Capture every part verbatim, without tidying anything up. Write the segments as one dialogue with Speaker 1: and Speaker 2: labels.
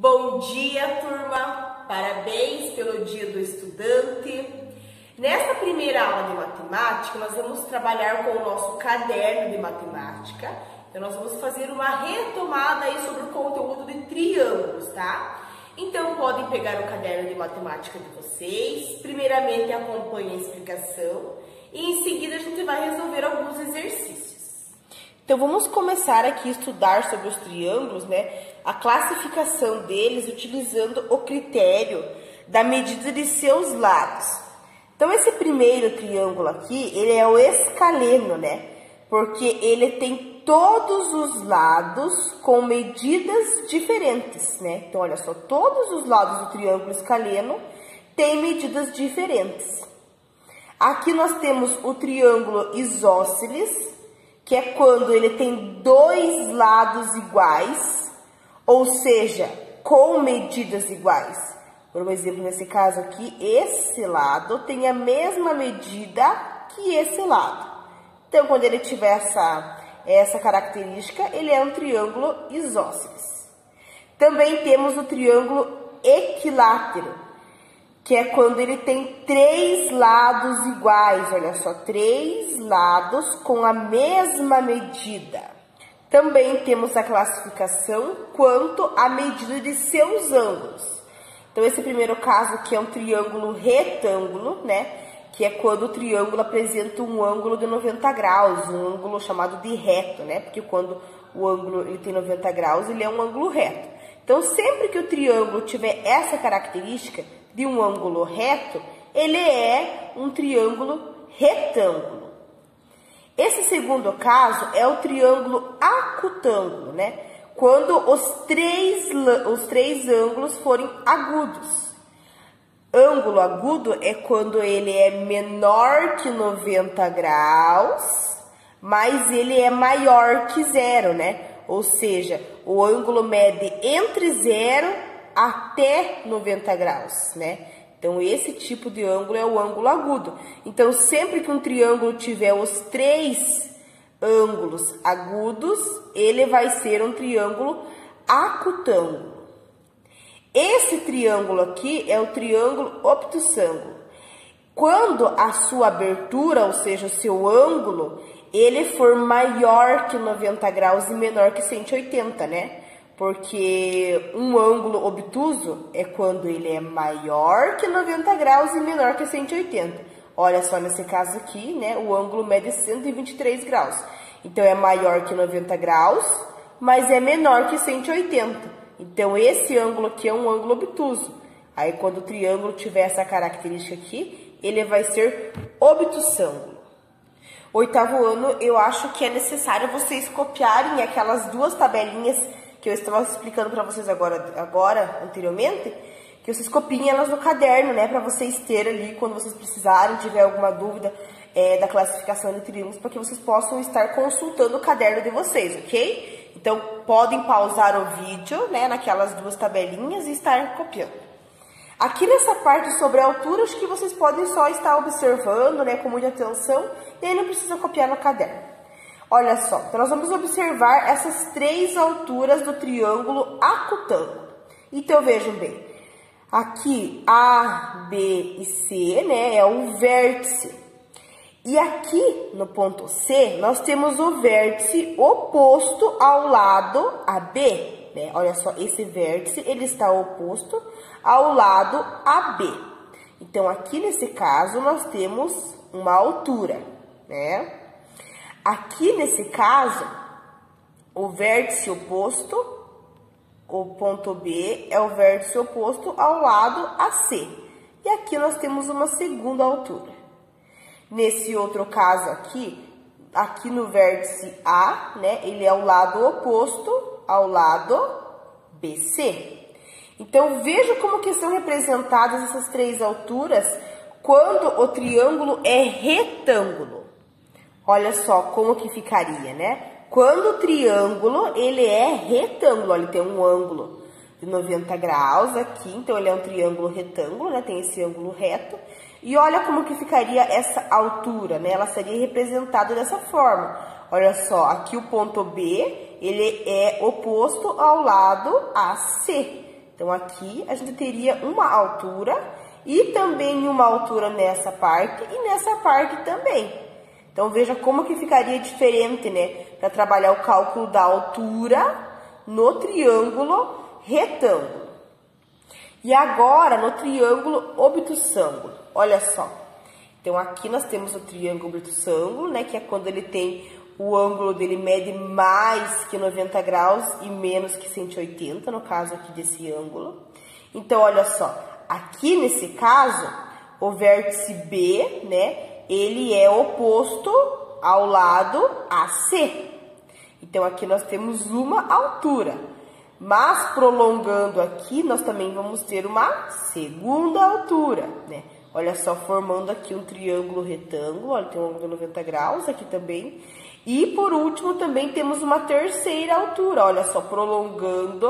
Speaker 1: Bom dia, turma! Parabéns pelo Dia do Estudante. Nesta primeira aula de matemática, nós vamos trabalhar com o nosso caderno de matemática. Então, nós vamos fazer uma retomada aí sobre o conteúdo de triângulos, tá? Então, podem pegar o caderno de matemática de vocês. Primeiramente, acompanhe a explicação e em seguida a gente vai resolver alguns exercícios. Então, vamos começar aqui a estudar sobre os triângulos, né? A classificação deles utilizando o critério da medida de seus lados. Então, esse primeiro triângulo aqui, ele é o escaleno, né? Porque ele tem todos os lados com medidas diferentes, né? Então, olha só, todos os lados do triângulo escaleno têm medidas diferentes. Aqui nós temos o triângulo isósceles, que é quando ele tem dois lados iguais, ou seja, com medidas iguais. Por exemplo, nesse caso aqui, esse lado tem a mesma medida que esse lado. Então, quando ele tiver essa, essa característica, ele é um triângulo isósceles. Também temos o triângulo equilátero, que é quando ele tem três lados iguais, olha só, três lados com a mesma medida. Também temos a classificação quanto à medida de seus ângulos. Então, esse primeiro caso aqui é um triângulo retângulo, né? Que é quando o triângulo apresenta um ângulo de noventa graus, um ângulo chamado de reto, né? Porque quando o ângulo ele tem noventa graus, ele é um ângulo reto. Então, sempre que o triângulo tiver essa característica de um ângulo reto, ele é um triângulo retângulo. Esse segundo caso é o triângulo acutângulo, né? Quando os três, os três ângulos forem agudos. Ângulo agudo é quando ele é menor que noventa graus, mas ele é maior que zero, né? Ou seja, o ângulo mede entre zero até noventa graus, né? Então, esse tipo de ângulo é o ângulo agudo. Então, sempre que um triângulo tiver os três ângulos agudos, ele vai ser um triângulo acutângulo. Esse triângulo aqui é o triângulo obtusângulo. Quando a sua abertura, ou seja, o seu ângulo, ele for maior que noventa graus e menor que cento e oitenta, né? Porque um ângulo obtuso é quando ele é maior que noventa graus e menor que cento e oitenta. Olha só, nesse caso aqui, né, o ângulo mede cento e vinte e três graus. Então, é maior que noventa graus, mas é menor que cento e oitenta. Então, esse ângulo aqui é um ângulo obtuso. Aí, quando o triângulo tiver essa característica aqui, ele vai ser obtusângulo. Oitavo ano, eu acho que é necessário vocês copiarem aquelas duas tabelinhas que eu estava explicando para vocês agora, agora, anteriormente, que vocês copiem elas no caderno, né, para vocês terem ali, quando vocês precisarem, tiver alguma dúvida é, da classificação de triângulos, para que vocês possam estar consultando o caderno de vocês, ok? Então, podem pausar o vídeo, né, naquelas duas tabelinhas e estar copiando. Aqui nessa parte sobre a altura, acho que vocês podem só estar observando, né, com muita atenção, e aí não precisa copiar no caderno. Olha só, então nós vamos observar essas três alturas do triângulo acutângulo. Então, vejam bem, aqui A, B e C, né, é o vértice. E aqui no ponto C, nós temos o vértice oposto ao lado A B, né? Olha só, esse vértice, ele está oposto ao lado A B. Então, aqui nesse caso, nós temos uma altura, né? Aqui nesse caso, o vértice oposto, o ponto B, é o vértice oposto ao lado A C. E aqui nós temos uma segunda altura. Nesse outro caso aqui, aqui no vértice A, né, ele é o lado oposto ao lado B C. Então, veja como que são representadas essas três alturas quando o triângulo é retângulo. Olha só como que ficaria, né? Quando o triângulo, ele é retângulo, olha, ele tem um ângulo de noventa graus aqui, então ele é um triângulo retângulo, né? Tem esse ângulo reto. E olha como que ficaria essa altura, né? Ela seria representada dessa forma. Olha só, aqui o ponto B, ele é oposto ao lado A C. Então, aqui a gente teria uma altura e também uma altura nessa parte e nessa parte também. Então, veja como que ficaria diferente, né? Para trabalhar o cálculo da altura no triângulo retângulo. E agora, no triângulo obtusângulo, olha só. Então, aqui nós temos o triângulo obtusângulo, né? Que é quando ele tem o ângulo dele mede mais que noventa graus e menos que cento e oitenta, no caso aqui desse ângulo. Então, olha só. Aqui nesse caso, o vértice B, né? Ele é oposto ao lado A C. Então, aqui nós temos uma altura. Mas, prolongando aqui, nós também vamos ter uma segunda altura, né? Olha só, formando aqui um triângulo retângulo, olha, tem um ângulo de noventa graus aqui também. E, por último, também temos uma terceira altura, olha só, prolongando,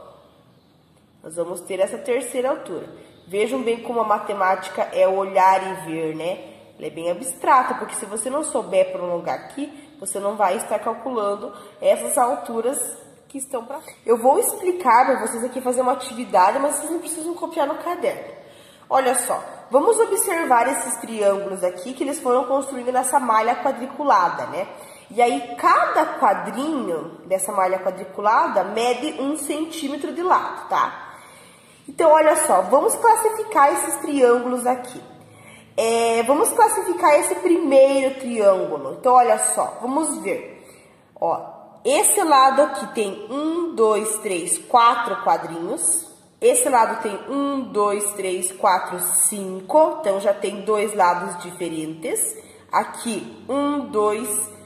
Speaker 1: nós vamos ter essa terceira altura. Vejam bem como a matemática é olhar e ver, né? Ela é bem abstrata, porque se você não souber prolongar aqui, você não vai estar calculando essas alturas que estão para cá. Eu vou explicar para vocês aqui fazer uma atividade, mas vocês não precisam copiar no caderno. Olha só, vamos observar esses triângulos aqui que eles foram construindo nessa malha quadriculada, né? E aí, cada quadrinho dessa malha quadriculada mede um centímetro de lado, tá? Então, olha só, vamos classificar esses triângulos aqui. É, vamos classificar esse primeiro triângulo. Então, olha só, vamos ver. Ó, esse lado aqui tem um, dois, três, quatro quadrinhos. Esse lado tem um, dois, três, quatro, cinco. Então, já tem dois lados diferentes. Aqui, um, dois,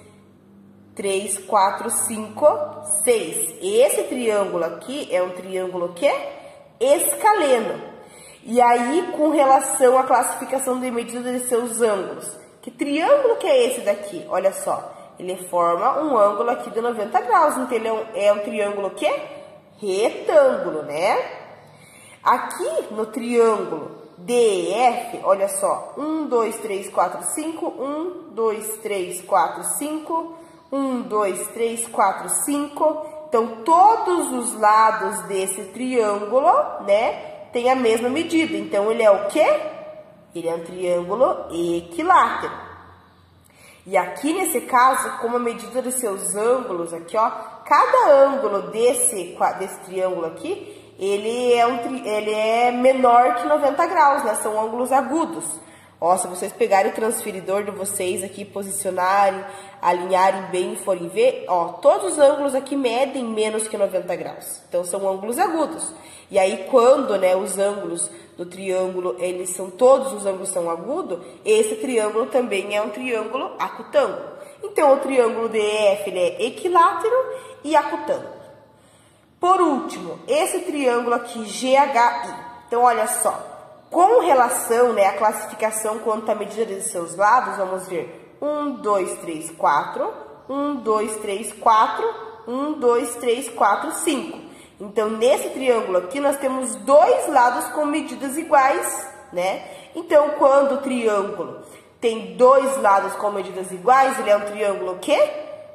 Speaker 1: três, quatro, cinco, seis. Esse triângulo aqui é um triângulo o quê? Escaleno. E aí, com relação à classificação de medida de seus ângulos. Que triângulo que é esse daqui? Olha só. Ele forma um ângulo aqui de noventa graus. Então, ele é um, é um triângulo o quê? Retângulo, né? Aqui no triângulo D E F, olha só. um, dois, três, quatro, cinco. um, dois, três, quatro, cinco. um, dois, três, quatro, cinco. Então, todos os lados desse triângulo, né? Tem a mesma medida. Então, ele é o quê? Ele é um triângulo equilátero. E aqui, nesse caso, como a medida dos seus ângulos aqui, ó, cada ângulo desse, desse triângulo aqui, ele é, um, ele é menor que noventa graus, né? São ângulos agudos. Ó, se vocês pegarem o transferidor de vocês aqui, posicionarem, alinharem bem e forem ver, ó, todos os ângulos aqui medem menos que noventa graus. Então, são ângulos agudos. E aí, quando, né, os ângulos do triângulo, eles são, todos os ângulos são agudos, esse triângulo também é um triângulo acutângulo. Então, o triângulo D E F, ele é equilátero e acutângulo. Por último, esse triângulo aqui, G H I. Então, olha só. Com relação, né, à classificação quanto à medida de seus lados, vamos ver um, dois, três, quatro, um, dois, três, quatro, um, dois, três, quatro, cinco. Então, nesse triângulo aqui, nós temos dois lados com medidas iguais, né? Então, quando o triângulo tem dois lados com medidas iguais, ele é um triângulo o quê?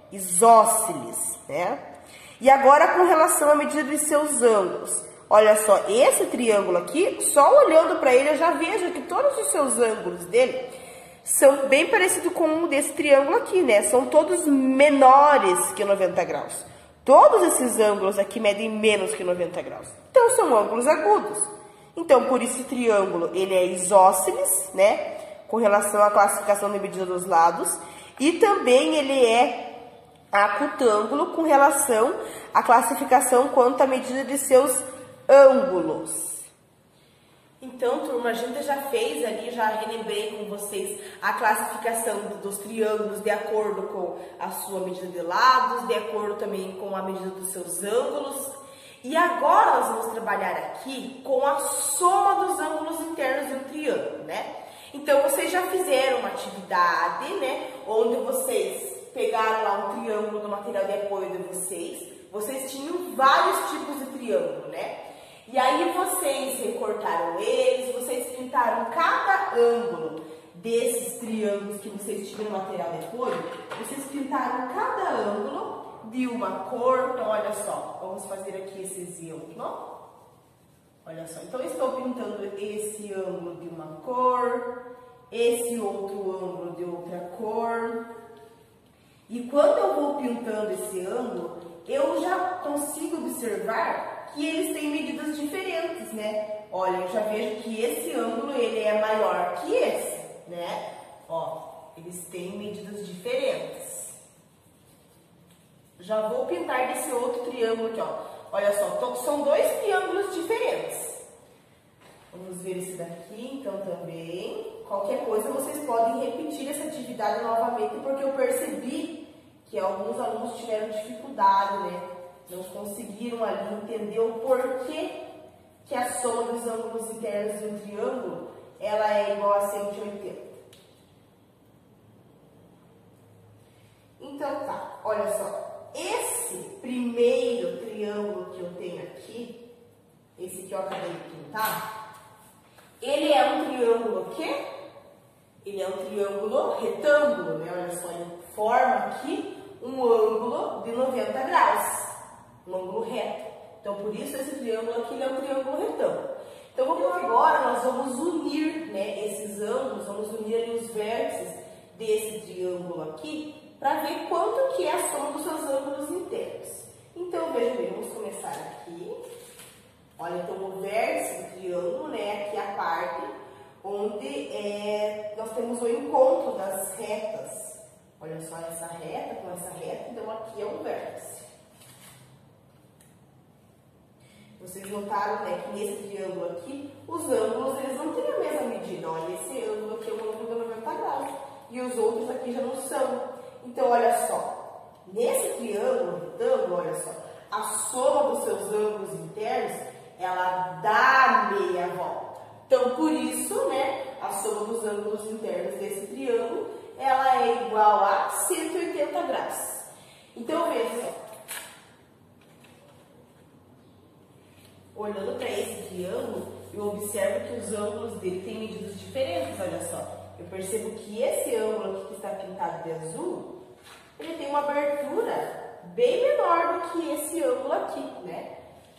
Speaker 1: Isósceles, né? E agora, com relação à medida de seus ângulos. Olha só, esse triângulo aqui, só olhando para ele, eu já vejo que todos os seus ângulos dele são bem parecidos com o desse triângulo aqui, né? São todos menores que noventa graus. Todos esses ângulos aqui medem menos que noventa graus. Então, são ângulos agudos. Então, por isso, esse triângulo, ele é isósceles, né? Com relação à classificação de medida dos lados. E também ele é acutângulo com relação à classificação quanto à medida de seus ângulos. Então, turma, a gente já fez ali, já relembrei com vocês a classificação dos triângulos de acordo com a sua medida de lados, de acordo também com a medida dos seus ângulos. E agora nós vamos trabalhar aqui com a soma dos ângulos internos de um triângulo, né? Então, vocês já fizeram uma atividade, né, onde vocês pegaram lá um triângulo do material de apoio de vocês. Vocês tinham vários tipos de triângulo, né? E aí vocês recortaram eles, vocês pintaram cada ângulo desses triângulos que vocês tinham no material de apoio, vocês pintaram cada ângulo de uma cor. Então, olha só, vamos fazer aqui esse exemplo. Olha só, então eu estou pintando esse ângulo de uma cor, esse outro ângulo de outra cor. E quando eu vou pintando esse ângulo, eu já consigo observar que eles têm medidas diferentes, né? Olha, eu já vejo que esse ângulo ele é maior que esse, né? Ó, eles têm medidas diferentes. Já vou pintar desse outro triângulo aqui, ó. Olha só, são dois triângulos diferentes. Vamos ver esse daqui, então, também. Qualquer coisa, vocês podem repetir essa atividade novamente, porque eu percebi que alguns alunos tiveram dificuldade, né? Não conseguiram ali entender o porquê que a soma dos ângulos internos de um triângulo, ela é igual a cento e oitenta. Então, tá, olha só. Esse primeiro triângulo que eu tenho aqui, esse que eu acabei de pintar, ele é um triângulo o quê? Ele é um triângulo retângulo, né? Olha só, ele forma aqui um ângulo de noventa graus, um ângulo reto. Então, por isso, esse triângulo aqui ele é um triângulo retângulo. Então, vamos agora, nós vamos unir, né, esses ângulos, vamos unir ali os vértices desse triângulo aqui, para ver quanto que é a soma dos seus ângulos internos. Então, veja bem, vamos começar aqui. Olha, então, o vértice do triângulo, né, aqui a parte onde é, nós temos o encontro das retas. Olha só essa reta com essa reta, então aqui é um vértice. Vocês notaram, né, que nesse triângulo aqui, os ângulos eles não têm a mesma medida. Olha, esse ângulo aqui é um ângulo de noventa graus e os outros aqui já não são. Então, olha só, nesse triângulo retângulo, olha só, a soma dos seus ângulos internos, ela dá meia volta. Então, por isso, né, a soma dos ângulos internos desse triângulo, ela é igual a cento e oitenta graus. Então, veja, olhando para esse triângulo, eu observo que os ângulos dele têm medidas diferentes, olha só. Eu percebo que esse ângulo aqui que está pintado de azul, ele tem uma abertura bem menor do que esse ângulo aqui, né?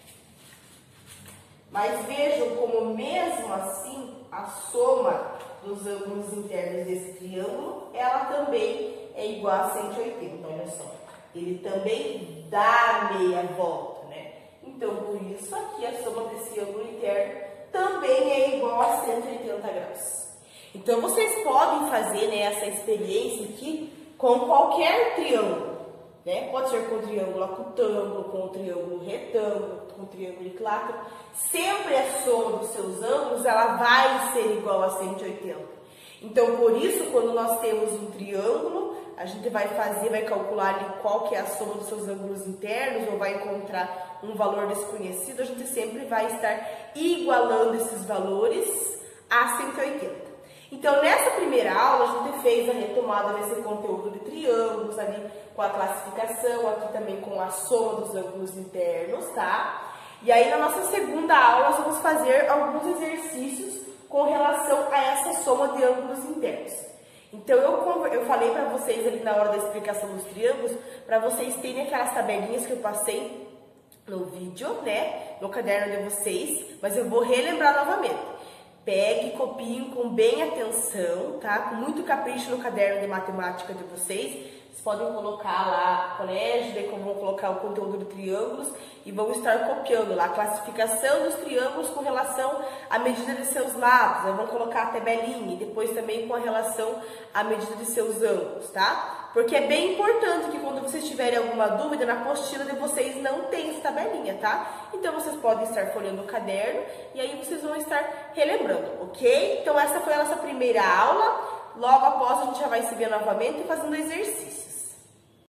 Speaker 1: Mas vejam como mesmo assim, a soma dos ângulos internos desse triângulo, ela também é igual a cento e oitenta, olha só. Ele também dá meia volta, né? Então, por isso, aqui a soma desse ângulo interno também é igual a cento e oitenta graus. Então, vocês podem fazer, né, essa experiência aqui com qualquer triângulo, né? Pode ser com o triângulo acutângulo, com o triângulo retângulo, com o triângulo equilátero. Sempre a soma dos seus ângulos, ela vai ser igual a cento e oitenta. Então, por isso, quando nós temos um triângulo, a gente vai fazer, vai calcular ali qual que é a soma dos seus ângulos internos, ou vai encontrar um valor desconhecido, a gente sempre vai estar igualando esses valores a cento e oitenta. Então, nessa primeira aula, a gente fez a retomada desse conteúdo de triângulos, ali com a classificação, aqui também com a soma dos ângulos internos, tá? E aí, na nossa segunda aula, nós vamos fazer alguns exercícios com relação a essa soma de ângulos internos. Então, eu, eu falei para vocês ali na hora da explicação dos triângulos, para vocês terem aquelas tabelinhas que eu passei no vídeo, né? No caderno de vocês, mas eu vou relembrar novamente. Pegue, copiem com bem atenção, tá? Com muito capricho no caderno de matemática de vocês. Vocês podem colocar lá colégio, daí como vão colocar o conteúdo de triângulos e vão estar copiando lá a classificação dos triângulos com relação à medida de seus lados. Aí vão colocar a tabelinha e depois também com a relação à medida de seus ângulos, tá? Porque é bem importante que quando vocês tiverem alguma dúvida, na apostila de vocês não tem essa tabelinha, tá? Então, vocês podem estar folheando o caderno e aí vocês vão estar relembrando, ok? Então, essa foi a nossa primeira aula. Logo após, a gente já vai se ver novamente fazendo exercício.